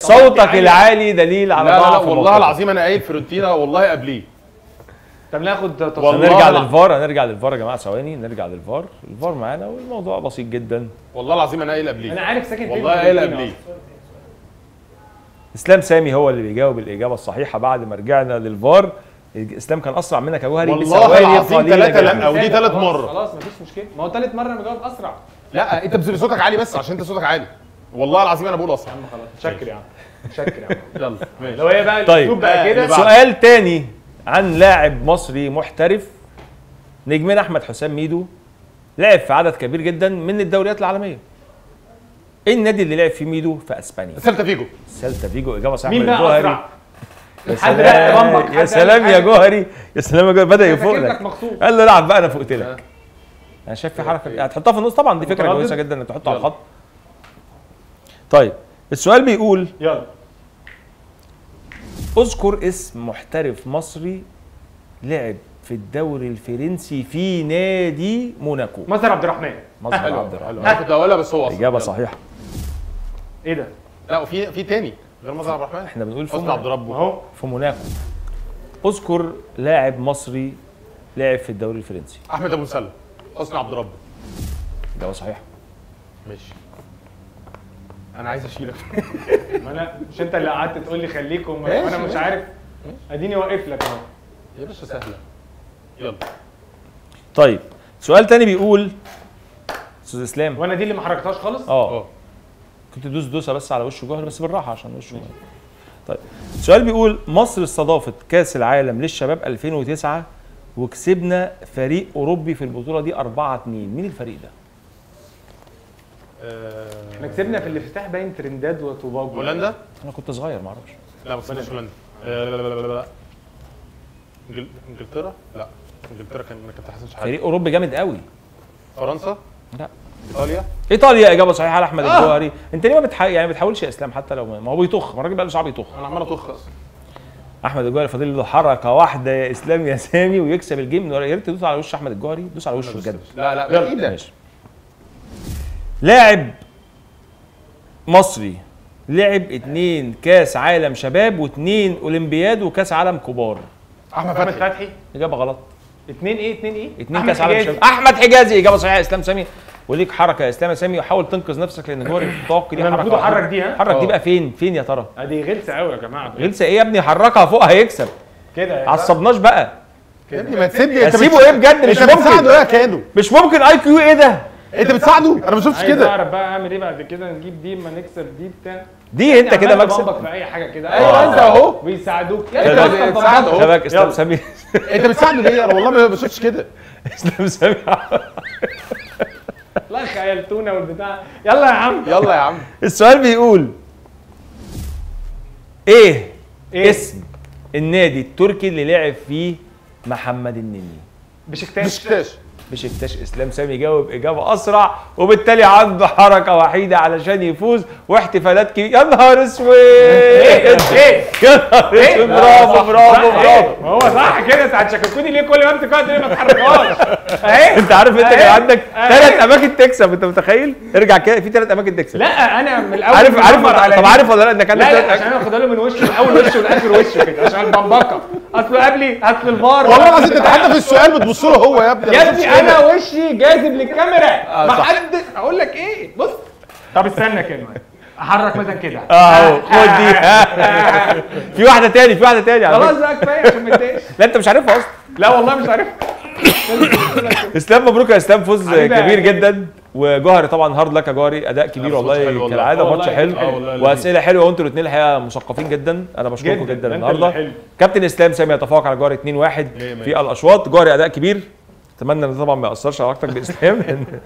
صوتك العالي دليل على لا ضعف والله الموقف. العظيم انا قايل فيورنتينا والله قبليه. طب ناخد هنرجع للفار، هنرجع للفار يا جماعه، ثواني نرجع للفار. الفار معانا والموضوع بسيط جدا. والله العظيم انا قايل قبليه. انا عارف ساكن فين والله قايل قبليه. اسلام سامي هو اللي بيجاوب الاجابه الصحيحه بعد ما رجعنا للفار. اسلام كان اسرع منك يا جوهري والله العظيم 3 لا او دي 3 مرات. خلاص مفيش مشكله، ما هو ثالث مره انا بجاوب اسرع. لا انت بتقول صوتك عالي بس عشان انت صوتك عالي. والله العظيم انا بقول اسرع. يا عم خلاص شكر يا عم، شكر يا عم. يلا ماشي. لو هي بقى طيب. الاسلوب بقى كده. سؤال تاني عن لاعب مصري محترف. نجمنا احمد حسام ميدو لعب في عدد كبير جدا من الدوريات العالميه. ايه النادي اللي لعب فيه ميدو في اسبانيا؟ سيلتا فيجو. سيلتا فيجو، اجابه صحيحه. مين بقى اسرع؟ يا سلام يا سلام يا جوهري، يا سلام يا جوهري، بدا يفوق لك. قال له العب بقى انا فوقت لك. انا شايف في حركه هتحطها في النص، طبعا دي فكره كويسه جدا انك تحطها على الخط. طيب السؤال بيقول يلا اذكر اسم محترف مصري لعب في الدوري الفرنسي في نادي موناكو. مظهر عبد الرحمن. مظهر عبد الرحمن. انا كنت هقولها بس هو اجابه صحيحه. ايه ده؟ لا وفي تاني غير مظهر عبد الرحمن. احنا بنقول حسني عبد ربه اهو في موناكو. اذكر لاعب مصري لعب في الدوري الفرنسي. احمد ابو مسلم. حسني عبد ربه. اجابه صحيحه. ماشي. انا عايز اشيلك. ما انا مش انت اللي قعدت تقول لي خليكم وانا مش عارف، اديني واقف لك اهو. يا باشا سهله. يلا. طيب سؤال تاني بيقول استاذ اسلام، وانا دي اللي ما حركتهاش خالص. كنت تدوس دوسه بس على وش جوهر بس بالراحه عشان وشه. طيب السؤال بيقول مصر استضافت كاس العالم للشباب 2009 وكسبنا فريق اوروبي في البطوله دي 4-2. مين الفريق ده؟ احنا كسبنا في الافتتاح باين ترنداد وطوباجو. هولندا؟ انا كنت صغير ما اعرفش. لا ما كسبناش هولندا. لا انجلترا؟ لا انجلترا كابتن حسن شحاته. فريق اوروبي جامد قوي. فرنسا؟ لا. ايطاليا؟ ايطاليا، اجابه صحيحه لاحمد الجوهري. انت ليه ما بتحاولش يا اسلام حتى لو ما هو بيطخ، ما الراجل بقى له ساعه بيطخ. انا عمال اطخ اصلا. احمد الجوهري فاضل له حركه واحده يا اسلام يا سامي ويكسب الجيم. يا ريت تدوس على وش احمد الجوهري، دوس على وشه بجد. لا يلا ماشي. لاعب مصري لعب 2 كاس عالم شباب و2 اولمبياد وكاس عالم كبار. احمد فتحي. اجابه غلط. 2 ايه 2 ايه؟ 2 كاس عالم شباب. احمد حجازي، اجابه صحيحه. اسلام سامي وليك حركه يا اسلام سامي، وحاول تنقذ نفسك لان جوهري متوقع دي حركه. المفروض احرك دي. ها حرك دي بقى فين يا ترى؟ ادي غلسه قوي يا جماعه. غلسه ايه يا ابني؟ حركها فوق هيكسب كده. عصبناش بقى يا ابني ما تسيبني. اسيبه ايه بجد؟ مش ممكن. بتساعده ايه يا كانو؟ مش ممكن اي كيو ايه ده؟ انت بتساعده؟ انا ما شفتش كده. اعرف بقى اعمل ايه بعد كده، نجيب دي اما نكسب دي بتاع دي انت كده مكسب في اي حاجه كده. ايوه انت اهو بيساعدوك. انت بتساعده اهو. شبك اسلام سامي. انت بتساعده ليه؟ انا والله ما شفتش كده. اسلام سامي والله خيلتونا والبتاع. يلا يا عم يلا يا عم. السؤال بيقول ايه اسم النادي التركي اللي لعب فيه محمد النني؟ بشكتاش. بشكتاش. اسلام سامي يجاوب اجابه اسرع وبالتالي عنده حركه وحيده علشان يفوز واحتفالات كبيره. يا نهار اسود. ايه يا نهار اسود. برافو. ما هو صح كده. انت هتشككوني ليه كل ما امسك واحد ليه ما تحركهاش؟ اهي. انت عارف انت كان عندك 3 اماكن تكسب، انت متخيل؟ ارجع كده في 3 اماكن تكسب. لا انا من الاول عارف طب عارف ولا لا انك عندك لا عشان انا واخدها له من وشه من اول وشه لاخر وشه كده عشان البمبكه. اصله قبلي اصل الفار. والله العظيم انت حتى في السؤال بتبص له هو يا ابني. يا ابني انا وشي جاذب للكاميرا. ما حد اقول لك ايه. بص طب استنى كلمه احرك مثلا كده اهو خد دي. في واحده تاني خلاص بقى كفايه عشان ما اتضايقش. لا انت مش عارفها اصلا. لا والله مش عارفها. اسلام مبروك يا اسلام، فوز كبير جدا. وجوهري طبعا هارد لك يا جوهري، اداء كبير والله كالعاده، ماتش حلو واسئله حلوه وانتوا الاثنين الحقيقه مثقفين جدا. انا بشكركم جدا النهارده. كابتن اسلام سامي يتفوق على جوهري 2-1 في الاشواط. جوهري اداء كبير، اتمنى ان طبعا ما ياثرش على علاقتك باسلام.